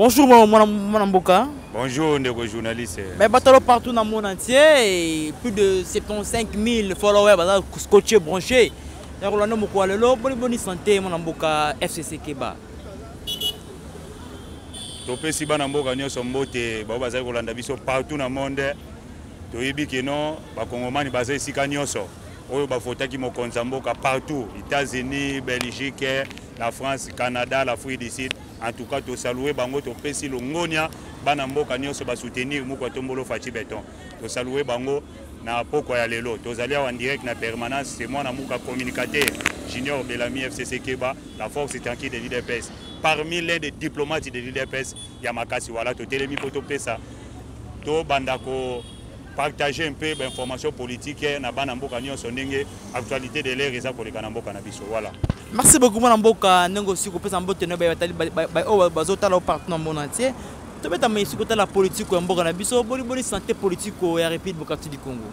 Bonjour mon Mboka. Bonjour les journalistes. Mais batalo partout dans le monde entier, et plus de 75 000 followers, scotché branché. Rolando Mokwalelo, bonne santé mon Mboka FCC Keba. Topé si bana mboka nyonso mbote ba bazali kolanda biso partout dans le monde. Toyebi ke non ba kongomani bazali sika nyonso. Oyo ba fotaki mokonzi mboka partout, États-Unis, Belgique, la France, Canada, l'Afrique du Sud. En tout cas, to saluer bango to pesi longonia bana mboka nyonso ba soutenir Mukwa Tombolo Fachi Beton. To saluer bango na poko ya lelo. To zali en direct na permanence, c'est moi na muka communicateur Junior Belami FCC Keba, la force tranquille de l'IDPS. Parmi l'un des diplomates de l'IDPS, Yamakasi Wala, to telemi poto pesa. To bandako partager un peu d'informations politiques na bana mboka nyonso ndenge actualité de l'air eza koleka na mboka na biso. Voilà. Merci beaucoup mon Mboka ndenge si ko pesa mbote no ba tali ba o bazotala partout dans le monde entier. To beta mais si ko tala politique ya mboka na biso, boni santé politique ya République Bokati du Congo.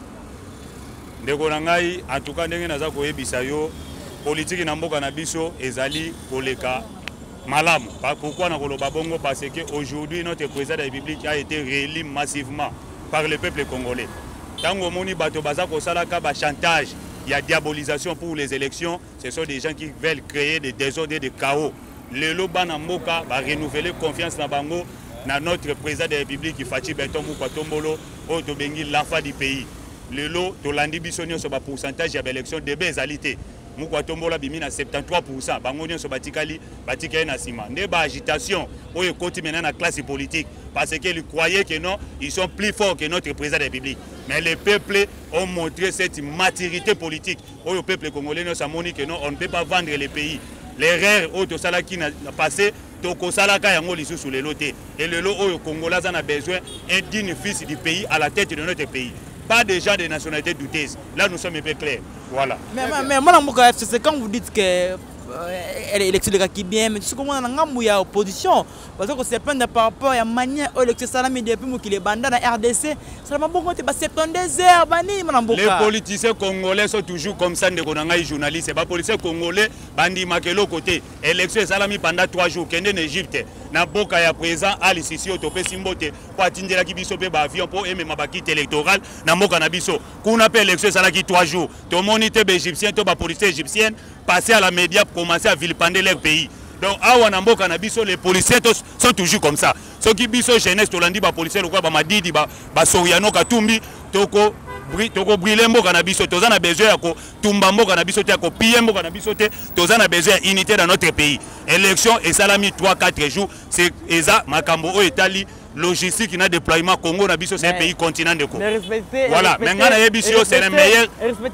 Ndeko na ngai en tout cas ndenge naza koyebisa yo politique na mboka na biso ezali koleka malamu. Pourquoi na koloba bongo? Parce que aujourd'hui notre président de la République a été réélu massivement par le peuple congolais. Tango moni bato baza ko salaka ba chantage, il y a diabolisation pour les élections, ce sont des gens qui veulent créer des désordres et des chaos. Le loba na mboka va renouveler confiance na bango na notre président de la République Fachi Beton Mukwa Tombolo o to bengi l'enfant du pays. Le lot to landi biso nyonso ba pourcentage ya élection de bezalité. Mukwa Tombolo bimi na 73%, bango nyonso batikali na sima. Ne ba agitation oyo koti maintenant na classe politique parce qu'ils croyaient que non, ils sont plus forts que notre président de la République. Mais les peuples ont montré cette maturité politique. Au peuple congolais, nous avons dit que non, on ne peut pas vendre le pays. L'erreur au Salaki n'a passé, Toko Salaka yango lisu sous les lotés. Et le lot au Congolais en a besoin un digne fils du pays à la tête de notre pays. Pas des gens de nationalité douteuse. Là, nous sommes un peu clairs. Voilà. Mais moi, c'est quand vous dites que l'élection de qui bien, mais tout ce qu'on a dans la opposition, parce que c'est plein de par rapport à la manière où l'élection salami depuis qu'il est bandé dans la RDC, ça m'a beaucoup été 72 heures, les politiciens congolais sont toujours comme ça, les journalistes, les policiers congolais, bandi makelo côté, élection salami pendant 3 jours, qu'en Égypte, na boka ya présent, Ali Sisi, Otopé Simbote, pour atteindre la kibiso pe avion pour aimer ma bakite électorale, na boka na biso, qu'on appelle élection salaki 3 jours, tout le monde était égyptien, tout le policier égyptien, passer à la média pour commencer à vilipender leur pays. Donc, à Mboka Nabiso, les policiers sont toujours comme ça. Ceux qui biso jeunesse, les policiers, les Madidi, les Soriano, Katumbi, Toko brûler Mboka Nabiso, tous on besoin de Tumba Mboka Nabiso, de piller Mboka Nabiso, tous on besoin d'unité dans notre pays. Élection et salami 3-4 jours, c'est Eza, Makambo, Itali. Logistique qui n'a déploiement Congo Nabiso, c'est un pays continent de Congo. Voilà, maintenant c'est le meilleur.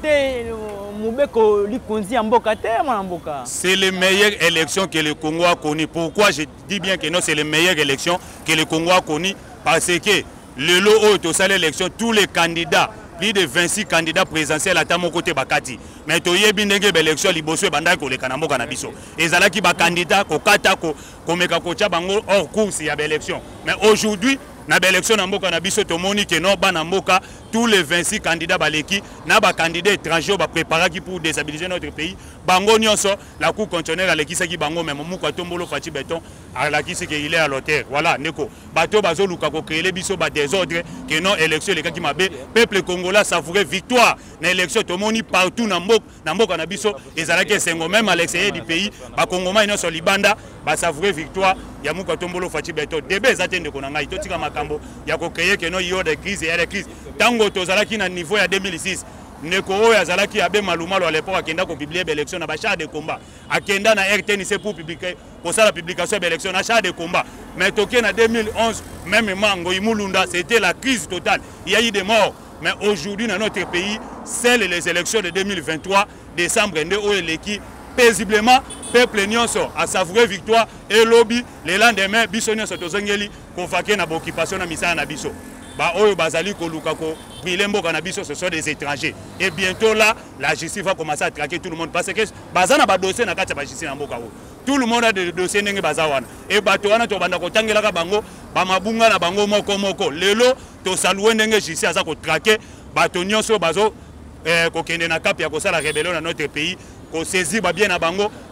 C'est les meilleures élections que le Congo a connues. Pourquoi je dis bien que non, c'est les meilleures élections que le Congo a connues? Parce que le lot de cette élection, tous les candidats, plus de 26 candidats présidentiels à mon côté Bakati. Mais tu y a bien des élections, les bosseux bandai ko le kanamo kanabiso. Et zala qui ba candidat ko kata ko meka ko bango hors course il y a élection. Mais aujourd'hui na élection na mboka na biso to moni que non ba na mboka tous les 26 candidats baleki na ba candidats étrangers ba préparer qui pour déstabiliser notre pays. Bango nyonso la cour constitutionnelle alekisa ki bango même Mukwa Tombolo Fachi Beton alakisi que il est à l'auteur. Voilà neko bato bazo luka ko créer biso ba désordre que non élection les cas qui mabe peuple congolais savourer victoire na élection to moni partout na mboka na biso ezalaki sengo même à l'extérieur du pays ba kongoma ino so libanda ba savourer victoire ya Mukwa Tombolo Fachi Beton debe ezatende ko na ngai to tika makambo ya ko créer que non yo de crise et de crise tango tozalaki na niveau ya 2006 Neko oyo azalaki abe malumalo à l'époque akenda ko publier l'élection na ba char de combat akenda na RTNC pour publier pour ça la publication de l'élection na char de combat mais toké na 2011 même Mango Imulunda c'était la crise totale, il y a eu des morts. Mais aujourd'hui dans notre pays c'est les élections de 2023 décembre où l'équipe paisiblement peuple nyonso a savourer victoire et lobby les lendemain biso nyonso tozongeli ko faké na occupation na misala na biso. Bah oyo bazali ko luka ko briller mboka na biso, ce sont des étrangers et bientôt là la justice va commencer à traquer tout le monde parce que bazana ba dossier na kati ba justice na mboka wo tout le monde a des dossiers ndenge bazawana et bato wana to banda ko tangela ka bango ba mabunga na bango moko lelo to saluer ndenge justice aza ko traquer bato nyonso bazo ko kende na cap ya ko sala rébellion dans notre pays ko saisir ba bien na bango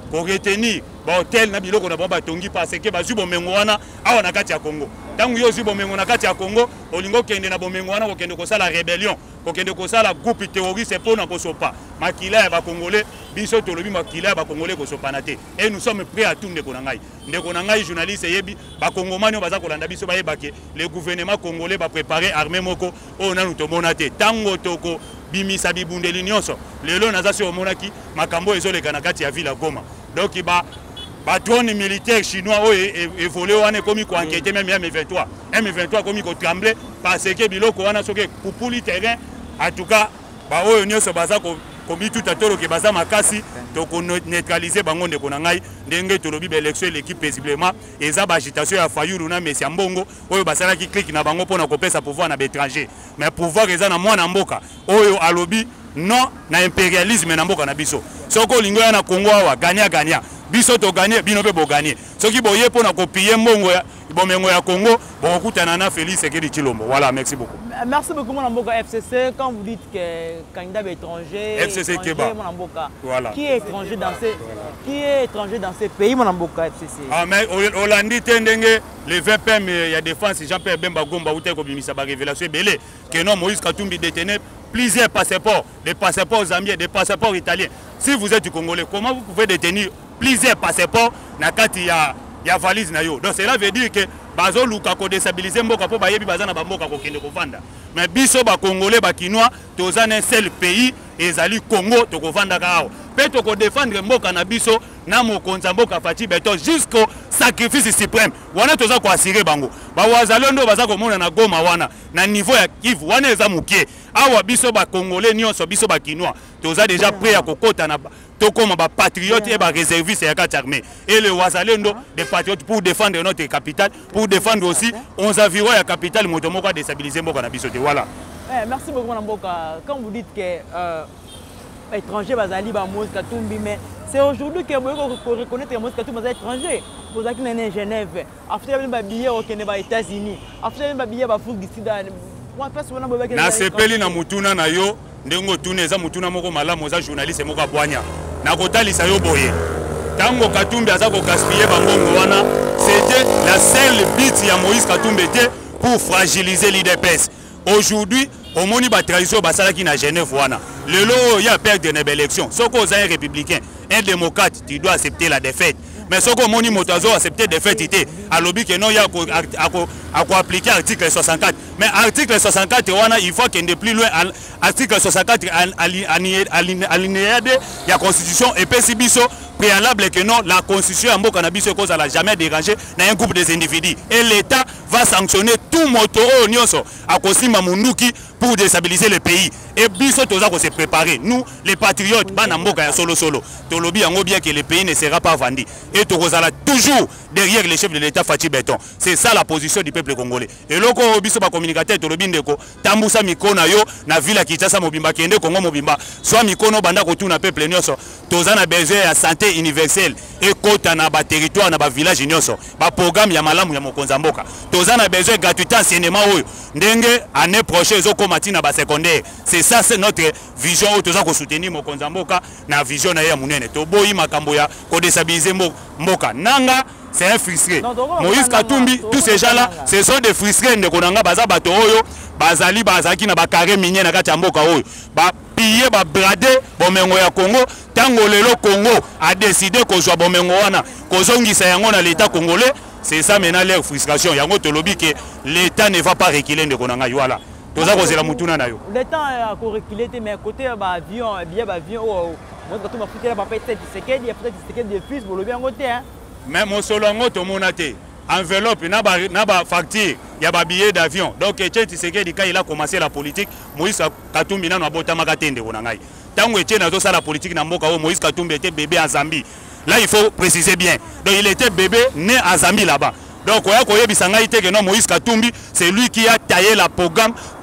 ko retenir ba hôtel na biloko na ba tongi parce que ba zubo mengo wana awa na kati ya Congo tangu yo zubo mengo na kati ya Congo olingo kende na bomengo wana ko kende ko sala rébellion ko kende ko sala groupe terroriste pona ko sopa makila ya ba congolais biso tolobi makila ya ba congolais ko sopa na te et nous sommes prêts à tout ndeko na ngai journaliste yebi ba congomani baza ko landa biso ba yebake le gouvernement congolais ba préparer armée moko o na nutomona te tango toko bimisa bibundeli nyonso lelo naza so monaki makambo ezoleka na kati ya ville Goma donc ba drone militaire chinois évolué wana komi ko enquêter même M23 komi ko trembler parce que biloko wana soke pupuli terrain en tout cas ba oyo nyonso baza ko komi tout atolo ke baza makasi to ko neutraliser bango ndeko na ngai ndenge tolobi ba élection l'équipe paisiblement eza ba agitation ya Fayulu na Messi Mbongo oyo basala ki clique na bango pona ko pesa pouvoir na étranger mais pouvoir eza na mwana mboka oyo alobi non na impérialisme na mboka na biso soko lingo ya na Congo awa gagner biso to gagner bino pe bo gagner soki boye pona ko piller mbongo ya bomengo ya Congo bokutana na Félix Sekedi Tshilombo. Voilà, merci beaucoup. Merci beaucoup mon Mboka FCC. Quand vous dites que candidat étranger FCC Keba. Voilà. Qui est étranger dans ces pays mon Mboka FCC? Ah mais Hollandi tendenge le VPM il y a défense Jean-Pierre Bemba Gomba ou ko bimisa ba révélation belé que non Moïse Katumbi détenait plusieurs passeports, des passeports zambiens, des passeports italiens. Si vous êtes du Congolais, comment vous pouvez détenir plusieurs passeports na kati ya valise na yo? Donc cela veut dire que bazo luka ko déstabiliser mboka po bayebi bazana ba mboka ko kende ko vanda. Mais biso ba Congolais ba Kinois tozana un seul pays ezali Congo to ko vanda ka awo. Pe to ko défendre mboka na biso na mokonza mboka Fati Beton jusqu'au sacrifice suprême. Wana toza ko assurer bango. Ba wazalondo baza ko mona na Goma wana na niveau ya Kivu wana eza mukie. Awa biso ba Congolais nyonso biso ba Kinois toza déjà prêt à kokota na comme des patriotes et des réservistes et armés. Et le Wazalendo, des patriotes pour défendre notre capitale, pour défendre aussi 11 environs de la capitale, nous devons déstabiliser Mboka na biso. Voilà. Merci beaucoup Mboka. Quand vous dites que étranger Bazali ba Moïse Katumbi, mais c'est aujourd'hui que vous reconnaître que Moïse Katumbi est étranger. Vous êtes né Genève. Après vous avez billet au Canada, aux États-Unis. Après vous avez billet à Afrique du Sud. Na sepeli na mutuna na yo ndengo tuneza mutuna moko malamu za journaliste moko abwanya na kotalisa yo boye tango Katumbi aza ko gaspiller bangongo wana c'était la seule bite ya Moïse Katumbi pour fragiliser l'IDPS. Aujourd'hui omoni ba trahison basalaki na Genève wana lelo ya perdre une élection soko za un républicain un démocrate tu dois accepter la défaite. Mais ce que moni motazo accepté défaite était à lobby que non il y a appliquer article 64 mais article 64 wana il faut qu'il ne plus loin article 64 alinéa 2 il y a constitution et puis biso préalable que non la constitution en mboka na biso cause la jamais dérangé dans un groupe des individus et l'état va sanctionner tout moto nyonso à kosima munduki pour déstabiliser le pays et biso toza ko se préparer nous les patriotes bana mboka ya solo tolobi yango bien que le pays ne sera pas vendu et tokozala toujours derrière les chefs de l'état Fati Beton. C'est ça la position du peuple congolais. Et loko biso ba communicateur tolobi ndeko tambusa mikona yo na villa Kinshasa mobimba kende Congo mobimba soit mikono banda ko tuna peuple nyonso tozana besoin ya santé universelle et kota na ba territoire na ba village nyonso ba programme ya malamu ya mokonza mboka tozana besoin gratuité enseignement oyo ndenge année prochaine zo komati na ba secondaire. C'est ça c'est notre vision oyo toza ko soutenir mokonza mboka na vision na ya munene to boyi makambo ya ko déstabiliser mboka nanga. C'est un frustré. Moïse Katumbi, tous ces gens-là, ce sont des frustrés. Ndekonanga baza bato oyo, bazali bazaki na bakare minier na kati ya mboka oyo. Ba piller, ba brader bomengo ya Congo. Tango lelo Congo a décidé ko zwa bomengo wana, ko zongisa yango na l'état congolais. C'est ça maintenant leur frustration. Yango tolobi que l'état ne va pas reculer ndekonanga voilà. Toza ko zela mutuna na yo. L'état a ko reculer mais côté ba avion, billet ba avion moi Katumbi Afrique ba peut-être Tshisekedi, peut-être Tshisekedi de fils bolobi en côté hein. Mais mon solongo to monate enveloppe na ba facture ya ba billet d'avion donc Etienne Tshisekedi quand il a commencé la politique Moïse Katumbi na bota makatende kona ngai tango Etienne azo sala politique na mboka Moïse Katumbi était bébé en Zambie là il faut préciser bien donc il était bébé né en Zambie là-bas donc oya koyebisa ngai te que non Moïse Katumbi c'est lui qui a taillé la programme to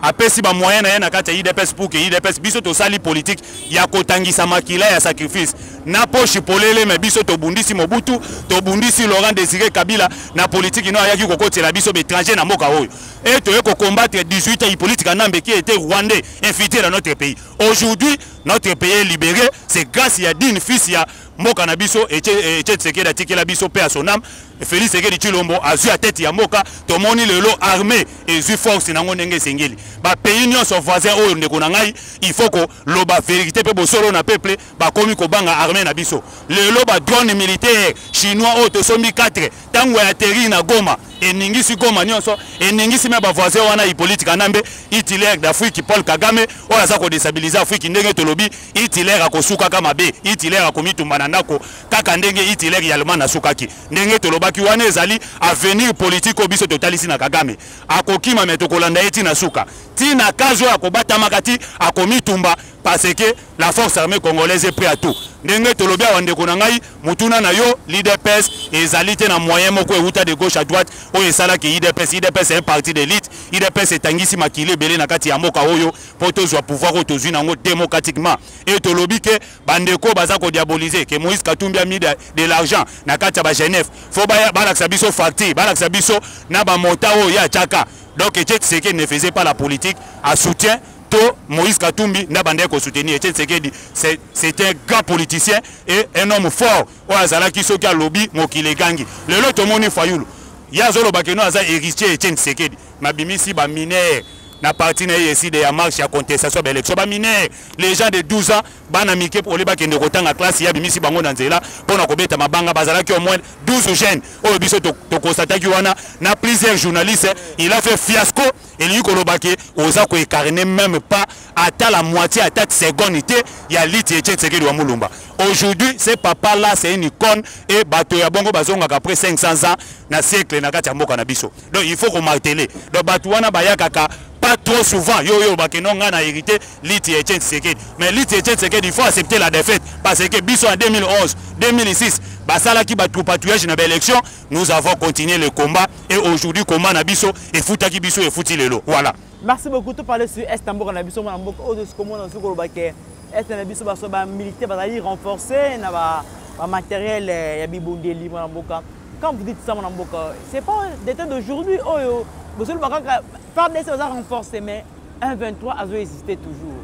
apesi ba moyen na na kati IDPS pour que IDPS biso to sali politique ya kotangisa makila ya sacrifice na poche polele mais biso to bundisi Mobutu to bundisi Laurent Désiré Kabila na politique no ayaki kokotela biso étranger na mboka oyo et to ko combattre 18 ans politique Nambe qui était rwandais infiltré dans notre pays. Aujourd'hui notre pays est libéré, c'est grâce à Dine fils ya Moka Nabiso et Tshisekedi atikela biso paix à son âme. Félix Tshisekedi Tshilombo a zu à tête ya Moka to moni le lot armé et zu force na ngonenge sengeli. Ba pays nyon son voisin o ndeko na ngai, il faut que loba vérité pe bosolo na peuple ba komi ko banga armé na biso. Le loba drone militaire chinois o to sombi 4 tango ya terri na Goma et ningisi Goma nyonso et ningisi me ba voisin wana politique Nambe Hitler d'Afrique Paul Kagame o la za ko déstabiliser Afrique ndenge to lobi Hitler akosuka kama be Hitler akomitumba na ndako kaka ndenge Hitler ya Allemagne na sukaki ndenge to lobaki wana ezali avenir politique obiso totalisi na Kagame akokima metokolanda eti na suka tina kazo akobata makati akomitumba parce que la force armée congolaise est prête à tout ndenge to lobi awandeko na ngai mutuna na yo l'IDPS ezali te na moyen moko euta de gauche à droite o esala ki IDPS est un parti d'élite IDPS etangisi makile belé na kati ya moka oyo poto zwa pouvoir otozwi nango démocratiquement et to lobi ke bandeko baza ko diaboliser que Moïse Katumbi a mis de l'argent na kati ya ba Genève faut balakisa biso facture balakisa biso na ba motao ya chaka donc Tshisekedi ne faisait pas la politique à soutien Moïse Katumbi n'a bandé ko soutenir Tshisekedi c'est un grand politicien et un homme fort o azala ki soki lobby mokile gangi le lot moni fayulu ya zolo bakeno aza héritier Tshisekedi mabimisi ba mineur na parti na ici de ya marche ya contestation ba élection ba mineur les gens de 12 ans bana mike pour les bakende kotanga classe ya bimisi bango na nzela pona ko beta mabanga bazala ki au moins 12 jeunes o biso to constater ki wana na plusieurs journalistes il a fait fiasco et lui kolobaki oza ko écarner même pas à la moitié à tête seconde il y a liti Tshisekedi wa Mulumba aujourd'hui ce papa là c'est une icône et bato ya bongo bazonga après 500 ans na siècle na kati ya mboka na biso donc il faut qu'on marteler donc bato wana bayaka pas trop souvent yo bakenonga na hérité liti Tshisekedi mais liti Tshisekedi il faut accepter la défaite parce que biso en 2011 2006 basala ki ba patrouillage na élection nous avons continué le combat et aujourd'hui combat na biso et futaki biso et futi lelo voilà. Merci beaucoup de parler sur Estambour na biso na mboko o de ce comment na soko lobake est na biso ba so ba militaire ba ali renforcer na ba matériel ya bibondeli na mboka. Quand vous dites ça mon mboka c'est pas des temps d'aujourd'hui oh vous le bakaka faire des choses renforcer mais 1-23 a existé toujours.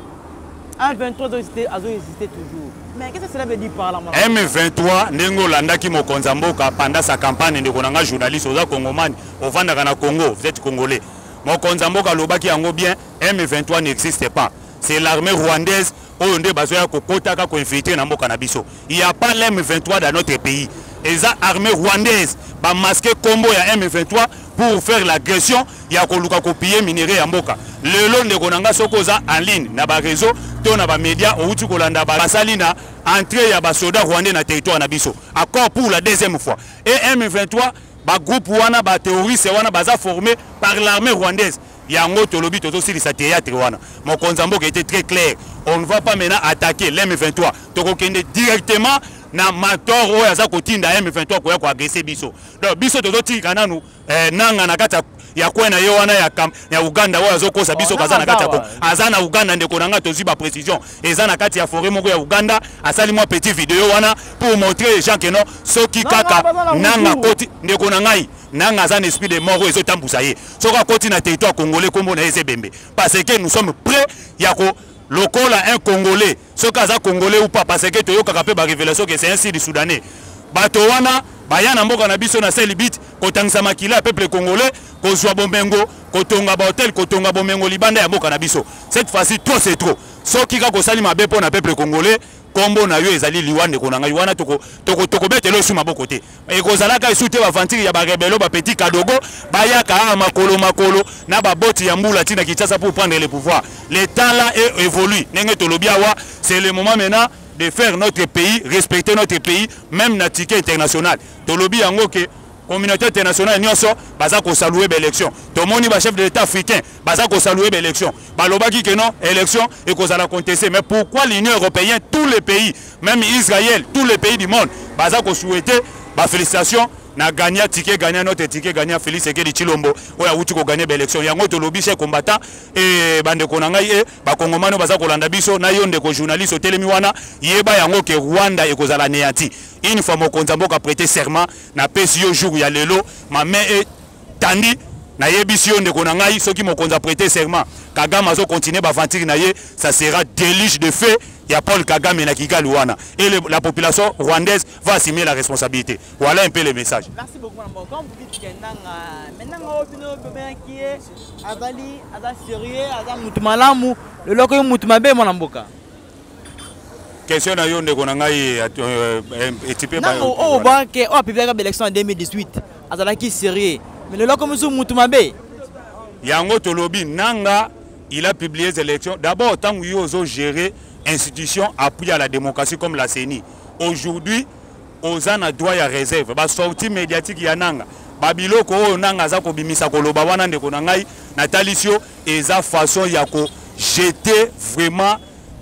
1-23 a existé toujours. Mais qu'est-ce que cela veut dire par là? M23 Nengo Landaki Mokonza Mboka pendant sa campagne de Konanga journaliste aux Congomani au Vandagana Congo, vous êtes congolais. Mokonza Mboka Lobaki Yango bien, M23 n'existe pas. C'est l'armée rwandaise au Nde Bazoya Kokotaka ko infiltré na Mboka na biso. Il n'y a pas l'M23 dans notre pays. Et ça armée rwandaise ba masqué combo ya M23 pour faire l'agression ya koluka kopier minerai ya Mboka. Le long de Konanga Sokoza en ligne na ba réseau to na ba média outi kolanda ba salina entrée ya ba soda rwandais na territoire na biso. Encore pour la deuxième fois. Et M23 ba groupe wana ba terroriste wana baza formé par l'armée rwandaise. Yango tolobi toto sili sa théâtre wana. Mon Mboka était très clair. On ne va pas maintenant attaquer l'M23. Toko kende directement na mator o ya za kotinda M23 ko ya ko agresser biso. Donc biso toto tika nanu nanga na kata ya kwena yo wana ya Uganda o ya kosa biso kaza na kata ko. Azana Uganda ndeko nanga tozi ba précision. Ezana kati ya forêt moko ya Uganda asali moi petit vidéo wana pour montrer les gens que non soki kaka nanga koti ndeko nangai nanga za esprit de mort ezo tambusa ye. Soka koti na territoire congolais kombo na ezebembe parce que nous sommes prêts ya ko lokola un Congolais, ce cas Congolais ou pas, parce que tu as capé la révélation que c'est un Sud Soudanais. Batowana, Bayana Mboka na biso na Selibit, Kotangsa Makila, peuple congolais, Kozwa Bombengo, Kotonga Hotel, Kotonga Bombengo Libanda ya Mboka na biso. Cette fois-ci, trop c'est trop. Ce qui a kosali mabe pour na peuple congolais, Kombo na yo ezali liwande konanga liwana toko betelo suma bokote. E kozalaka esute ba vantiri ya ba rebelo ba petit kadogo, bayaka makolo na ba boti ya mbula tina Kinshasa pour prendre le pouvoir. Le temps là est évolue. Nenge tolobiawa, c'est le moment maintenant de faire notre pays, respecter notre pays, même na ticket international. Tolobi yango ke communauté internationale nyonso baza ko saluer l'élection. Tomoni ba chef de l'état africain baza ko saluer l'élection. Balobaki que non, élection et qu'on la contester. Mais pourquoi l'Union européenne, tous les pays, même Israël, tous les pays du monde baza ko souhaiter ba félicitations na gagner ticket gagner notre ticket gagner Félix Sekedi Chilombo oya uti ko gagner élection yango to lobi chez combattant et bande ko nangai e ba kongomano baza ko landa biso na yonde ko journaliste telemi wana yeba yango ke Rwanda e kozala néanti une fois mo konzamboka prêter serment na pesio jour ya lelo ma main est tandi na yebisi yonde ko nangai soki mo konza prêter serment Kagame azo continuer ba aventure na ye ça sera déluge de feu. Il y a Paul Kagame na Kigali wana et la population rwandaise va assumer la responsabilité. Voilà un peu le message. Merci beaucoup Mambo. Comme vous dites que maintenant qui est azali sérieux azali mutumalamu le loko yo mutumabe mona mboka. Question na yo ndeko na ngai étipé ba o ba ke o publier la élection en 2018 azala qui sérieux mais le loko musu mutumabe yango tolobi nanga il a publié les élections d'abord tant que yo zo gérer institution appui à la démocratie comme la CENI. Aujourd'hui, aux ana droit à réserve. Ba sortie médiatique ya nanga. Babiloko o nanga za ko bimisa ko loba wana ndeko na ngai Natalisio eza façon ya ko jeter vraiment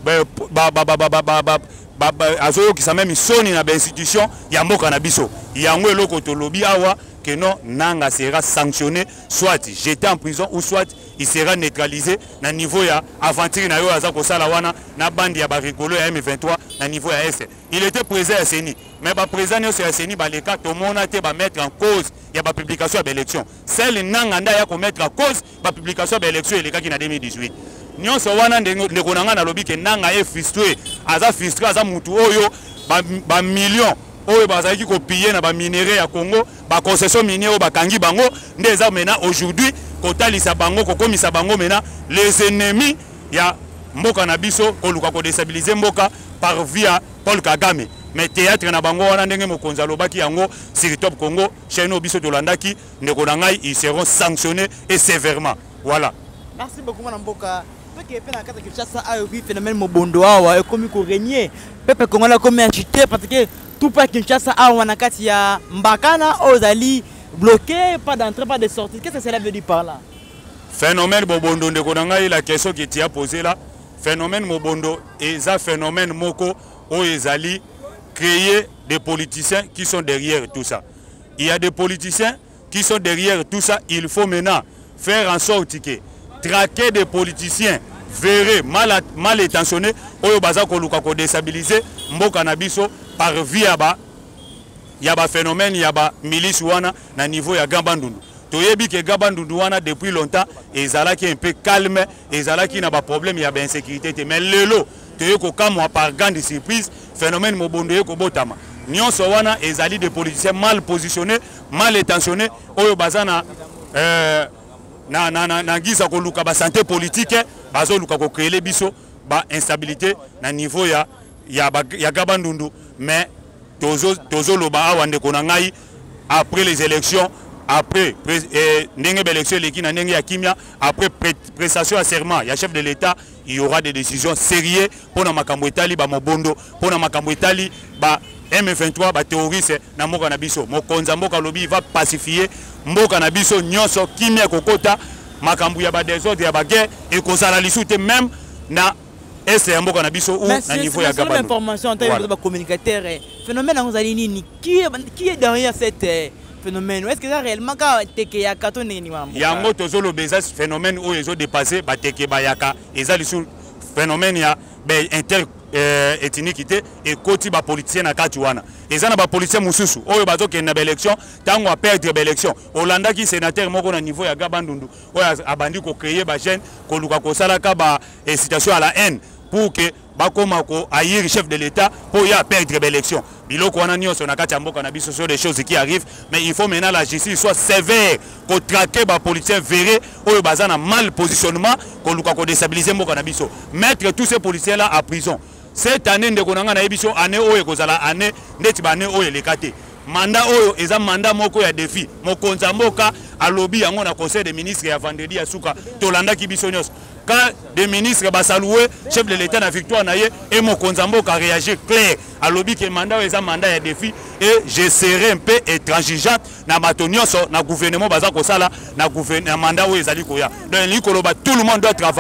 azoyo ki sa même soni na ba institution ya mboka na biso. Yango eloko to lobi awa que non nanga sera sanctionné soit jeté en prison ou soit il sera neutralisé na niveau ya aventure na yo aza ko sala wana na bandi ya ba rigolo ya M23 na niveau ya S. Il était présent à CENI mais ba présent yo c'est à CENI ba les cas to mona te ba mettre en cause ya ba publication ya élection. Celle nanga nda ya ko mettre en cause ba publication ya élection les cas qui na 2018. Nyonso wana ndeko nanga na lobi ke nanga e frustré aza mutu oyo ba millions oyo bazaki ko piller na ba minerais ya Congo ba concession minière ba kangi bango ndeza mena aujourd'hui kotalisa bango kokomisa bango mena les ennemis ya mboka na biso koluka ko déstabiliser mboka par via Paul Kagame mais théâtre na bango wana ndenge mokonza lobaki yango sur Top Congo chaîne biso tolandaki ndeko na ngai ils seront sanctionnés et sévèrement. Voilà. Merci beaucoup mon mboka. Qui est fait dans le Kinshasa a eu phénomène mobondo awa comme ko régner peuple congolais comme agité parce que tout pas Kinshasa a wana kati ya mbakana ozali bloqué pas d'entrée pas de sortie. Qu'est-ce que cela veut dire par là? Phénomène mobondo ndeko na ngai la question que tu as posée là phénomène mobondo et ça phénomène moko o ezali créer des politiciens qui sont derrière tout ça. Il y a des politiciens qui sont derrière tout ça, il faut maintenant faire en sorte que traquer des politiciens verrez mal intentionnés oyo baza ko luka ko déstabiliser mboka na biso par via ba ya ba phénomène ya ba milice wana na niveau ya Gambandundu. Toyebi ke Gambandundu wana depuis longtemps ezalaki un peu calme ezalaki na ba problème ya ba insécurité mais lelo toyeko kamwa par grande surprise phénomène mobondo yeko botama nyonso wana ezali des politiciens mal positionnés mal intentionnés oyo baza na gisa ko luka ba santé politique bazo luka ko créer biso ba instabilité na niveau ya Gambandundu mais tozo loba awa ndeko na ngai après les élections après ndenge élection leki na ndenge ya kimia après prestation à serment ya chef de l'État il y aura des décisions sérieuses pour na makambo etali ba mobondo pour na makambo etali ba M23 ba terroriste na mboka na biso mokonza mboka lobi va pacifier mboka na biso nyonso kimia kokota makambo ya ba désordre ya ba guerre et kozala lisute même na est mboka na biso ou na niveau ya Gabon. L'information en tant que communicateur phénomène en nini qui est derrière cette phénomène? Est-ce que ça réellement ka teke ya kato nini wa mboka? Yango tozolo beza phénomène où ils ont dépassé ba teke ba yaka ezali sur phénomène ya inter ethnicité et koti ba politicien na kati wana ezana ba politicien mususu oyo bazo kenda ba élection tango a perdre ba élection Olanda ki sénateur moko na niveau ya Gambandundu oyo abandi ko créer ba jeune ko luka ko salaka ba incitation à la haine pour que bakoma ko aïr chef de l'État pour ya perdre ba élection biloko wana nyonso na kati ya mboka na biso sur des choses qui arrivent mais il faut maintenant la justice soit sévère ko traquer ba politicien verré oyo bazana mal positionnement ko luka ko déstabiliser mboka na biso mettre tous ces policiers là à prison. Cette année ndeko nanga na ebiso année oyo kozala année ndeti ba année oyo lekate mandat oyo eza mandat moko ya défi mokonza mboka alobi yango na conseil des ministres ya vendredi ya suka tolanda ki biso nyos quand des ministres basaloué chef de l'État na victoire na ye et mokonza mboka réagir clair alobi ke mandat oyo eza mandat ya défi et je serai un peu intransigeante na bato nyonso na gouvernement baza kosala na mandat oyo ezali koya donc likoloba tout le monde doit travailler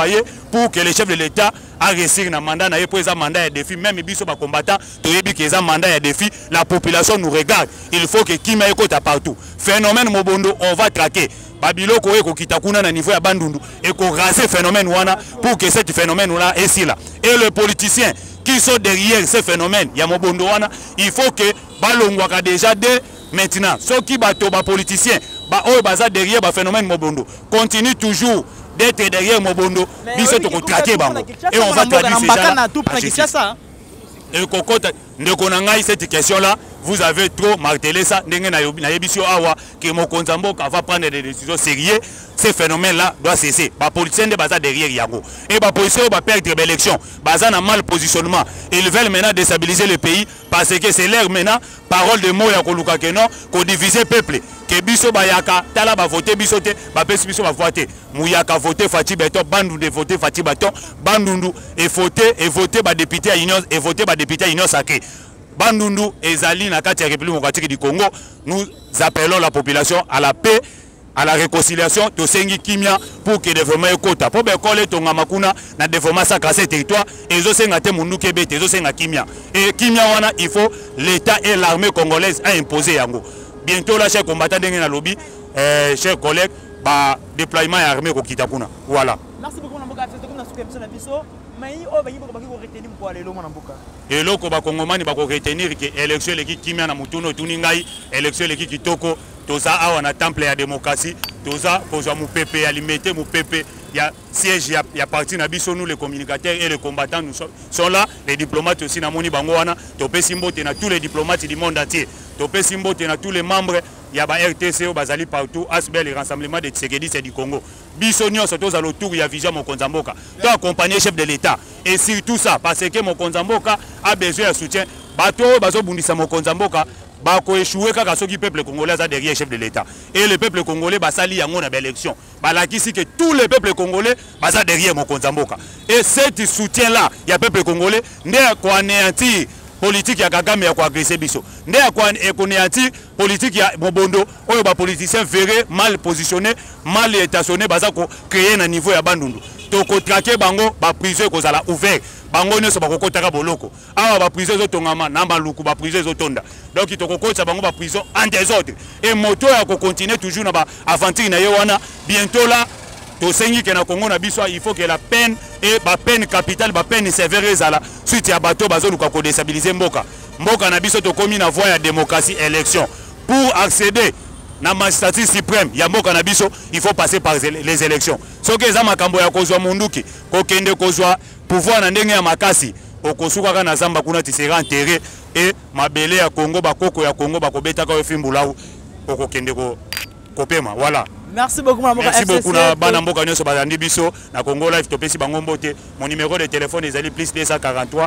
pour que le chef de l'État a réussi un mandat, n'a pas un mandat de défi, même si les combattants, ils ont un mandat de défi, la population nous regarde. Il faut que Kimia écoute partout. Phénomène Mobondo, on va traquer. Babilo ko kitakuna na niveau ya Bandundu et ko raser phénomène wana pour que ce phénomène là est ici là. Et les politiciens qui sont derrière ce phénomène, ya Mobondo wana, il faut que balongwaka déjà dès maintenant. Ceux qui bato ba politiciens, ba o baza derrière ba phénomène Mobondo, continue toujours d'être derrière Mobondo, biso to ko traquer bango et on va traduire ça. Et kokota ndeko na ngai cette question là, vous avez trop martelé ça, ndenge na yebisio awa que Mokonza Mboka va prendre des décisions sérieuses. Ces phénomènes là doivent cesser. Les politiciens de basa derrière Yango. Et les politiciens vont perdre l'élection. Basa n'a mal positionnement. Ils veulent maintenant déstabiliser le pays parce que c'est leur maintenant parole de mots ya koluka keno ko diviser peuple. Que biso bayaka tala ba voter bisote ba pesi biso ba voter. Muyaka voter Fati Beton, Bandundu voter Fati Beton, Bandundu et voter ba député à union et voter ba député à union sacrée. Bandundu et Zali na kati ya République démocratique du Congo, nous appelons la population à la paix, à la réconciliation, to sengi kimia pour que le développement ekota. Pour que l'école tonga makuna na développement sacré ces territoires et zo senga te mundu kebete zo senga kimia. Et kimia wana il faut l'État et l'armée congolaise à imposer yango. Bientôt là chers combattants dengue na lobby, chers collègues, ba déploiement et armée ko kitakuna. Voilà. Merci beaucoup Namboka, c'est comme na soupe na biso. Mais o ba yibo ko retenir ko alelo Namboka. Et loko ba kongomani ba ko retenir que élection leki kimia na mutuno tuningai, élection leki kitoko. Toza awa na temple ya démocratie, toza kozwa mu PP alimenter mu PP, il y a siège, il y a parti na biso nous les communicateurs et les combattants nous sont là, les diplomates aussi na moni bango wana, topé simbote na tous les diplomates du monde entier. Topé simbote na tous les membres, il y a ba RTC bazali partout, ASBEL le rassemblement de Tshisekedi c'est du Congo. Biso nyonso toza autour il y a vision Mokonza Mboka. To accompagner chef de l'État et surtout ça parce que Mokonza Mboka a besoin de soutien. Bato bazo bundisa Mokonza Mboka bako échoué kaka soki peuple congolais a derrière chef de l'État et le peuple congolais basali yango na élection balakisi que tous les peuples congolais basa derrière Mokonza Mboka et cet soutien là il y a peuple congolais ndé ko anéantir politique ya Kagame ya ko agresser biso ndé ko anéantir politique ya Mobondo oyo ba politiciens verrés mal positionnés mal étationnés basa ko créer na niveau ya Bandundu to ko traquer bango ba prison ko zala ouvert bango nyonso bakokotaka boloko awa ba prison ezotongama na baluku ba prison ezotonda donc itokokotisa bango ba prison en désordre et moto ya ko continuer toujours na ba aventure na ye wana bientôt là to sengi ke na Congo na biso il faut que la peine et ba peine capitale ba peine sévère ezala suite ya bato bazoluka ko déstabiliser mboka na biso to komi na voie ya démocratie élection pour accéder na magistrature suprême ya mboka na biso il faut passer par les élections soki eza makambo ya kozwa munduki kokende kozwa pouvoir na ndenge ya makasi okosuka na zamba kuna ti sera enterré et mabele ya Congo bakoko ya Congo bakobetaka yo fimbulau okokende ko kopema voilà. Merci beaucoup Merci beaucoup na bana mboka nyonso bazandi biso na Congo Live topesi bango mbote. Mon numéro de téléphone est plus 243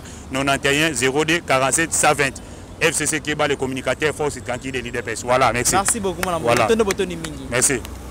91 02 47 120. FCC Keba, le communicateur force tranquille de l'IDPS. Voilà, merci. Merci beaucoup, madame. Voilà. Merci.